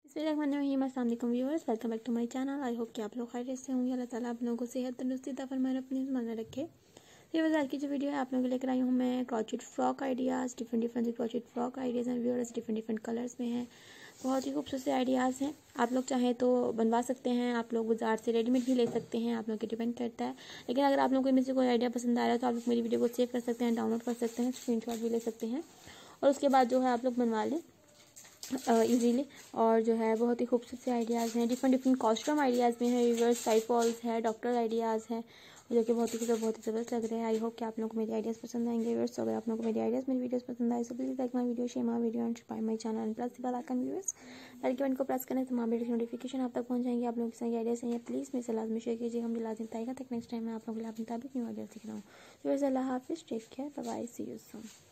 बिस्मिल्लाहिर्रहमानिर्रहीम। अस्सलाम वालेकुम viewers, welcome back to my channel. I hope कि आप लोग खैरियत से होंगे। अल्लाह ताला आप लोगों को सेहत तंदुरुस्ती अता फरमाए, अपनी ईमान में रखे। व्यूअर्स, आज की जो वीडियो है आप लोगों को लेकर आई हूँ मैं crochet frock ideas. Different crochet frock ideas हैं व्यूअर्स, डिफरेंट कलर्स में हैं। बहुत ही खूबसूरत से आइडियाज़ हैं। आप लोग चाहें तो बनवा सकते हैं, आप लोग बाजार से रेडीमेड भी ले सकते हैं, आप लोग के डिपेंड करता है। लेकिन अगर आप लोगों को इनमें से कोई आइडिया पसंद आ रहा है तो आप लोग मेरी वीडियो को सेव कर सकते हैं, डाउनलोड कर सकते हैं, स्क्रीनशॉट भी ले सकते हैं और उसके बाद जो है आप लोग बनवा लें इजीली। और जो है बहुत ही खूबसूरत से आइडियाज़ हैं, डिफरेंट कॉस्ट्यूम आइडियाज़ में है, रिवर्स टाइपॉल्स है, डॉक्टर आइडियाज़ हैं जो कि बहुत ही ज़बरदस्त लग रहे हैं। आई होप कि आप लोगों को मेरे आइडियाज़ पसंद आएंगे व्यूअर्स। तो अगर आप लोगों को मेरी आइडियाज़ मेरी वीडियोस पसंद आए तो please like my video, share my video and subscribe my channel and press the bell icon viewers. Bell के बटन को प्रेस करने से तमाम वीडियो की नोटिफिकेशन आप तक पहुंच जाएंगे। आप लोगों की सारी आइडियाज़ हैं प्लीज़ मेरे से लाजमी शेयर कीजिएगा, मुझे लाजमी बताइएगा तक नेक्स्ट टाइम मैं आप लोगों के लिए अपने मुताबिक न्यू आइडियाज़ सीख रहा हूँ। व्यूअर्स, अल्लाह हाफिज़, take care, bye bye, see you soon.